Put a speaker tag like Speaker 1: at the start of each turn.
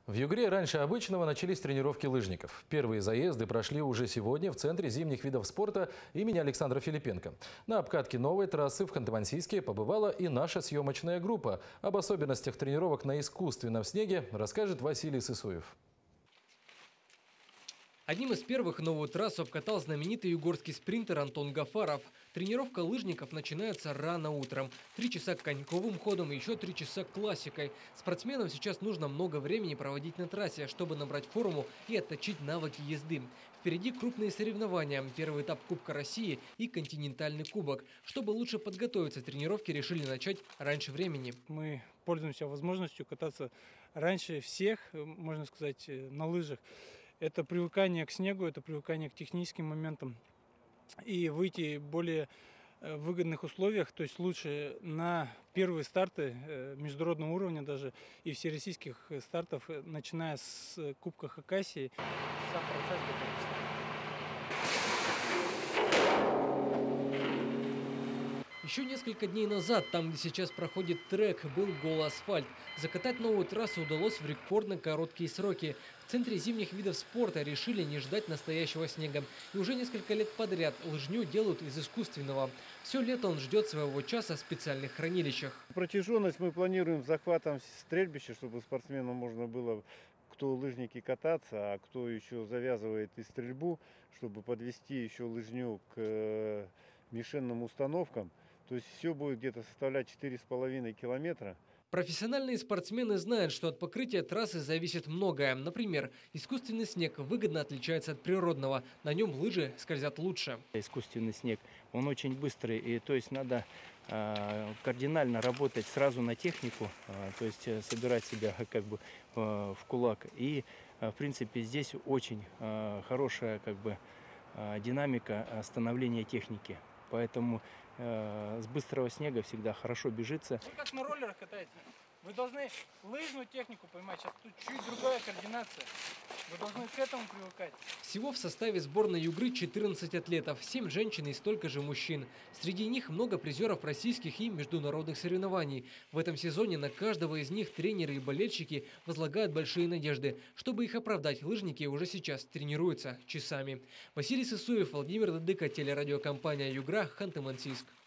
Speaker 1: В Югре раньше обычного начались тренировки лыжников. Первые заезды прошли уже сегодня в Центре зимних видов спорта имени Александра Филипенко. На обкатке новой трассы в Ханты-Мансийске побывала и наша съемочная группа. Об особенностях тренировок на искусственном снеге расскажет Василий Сысуев.
Speaker 2: Одним из первых новую трассу обкатал знаменитый югорский спринтер Антон Гафаров. Тренировка лыжников начинается рано утром. 3 часа коньковым ходом и еще 3 часа классикой. Спортсменам сейчас нужно много времени проводить на трассе, чтобы набрать форму и отточить навыки езды. Впереди крупные соревнования. Первый этап Кубка России и континентальный кубок. Чтобы лучше подготовиться, тренировки решили начать раньше времени.
Speaker 3: Мы пользуемся возможностью кататься раньше всех, можно сказать, на лыжах. Это привыкание к снегу, это привыкание к техническим моментам. И выйти в более выгодных условиях, то есть лучше на первые старты международного уровня даже и всероссийских стартов, начиная с Кубка Хакасии. Сам процесс
Speaker 2: Еще несколько дней назад, там, где сейчас проходит трек, был голый асфальт. Закатать новую трассу удалось в рекордно короткие сроки. В Центре зимних видов спорта решили не ждать настоящего снега. И уже несколько лет подряд лыжню делают из искусственного. Все лето он ждет своего часа в специальных хранилищах.
Speaker 4: Протяженность мы планируем захватом стрельбища, чтобы спортсменам можно было, кто лыжники, кататься, а кто еще завязывает и стрельбу, чтобы подвести еще лыжню к мишенным установкам. То есть все будет где-то составлять 4,5 километра.
Speaker 2: Профессиональные спортсмены знают, что от покрытия трассы зависит многое. Например, искусственный снег выгодно отличается от природного. На нем лыжи скользят лучше.
Speaker 5: Искусственный снег, он очень быстрый, и то есть надо кардинально работать сразу на технику, то есть собирать себя как бы в кулак. И в принципе здесь очень хорошая как бы динамика становления техники. Поэтому с быстрого снега всегда хорошо бежится.
Speaker 3: Вы как на роллерах катаете, вы должны лыжную технику поймать. Сейчас тут чуть другая координация. Вы должны к этому привыкать.
Speaker 2: Всего в составе сборной Югры 14 атлетов, 7 женщин и столько же мужчин. Среди них много призеров российских и международных соревнований. В этом сезоне на каждого из них тренеры и болельщики возлагают большие надежды. Чтобы их оправдать, лыжники уже сейчас тренируются часами. Василий Сысуев, Владимир Дыдык, телерадиокомпания «Югра», Ханты-Мансийск.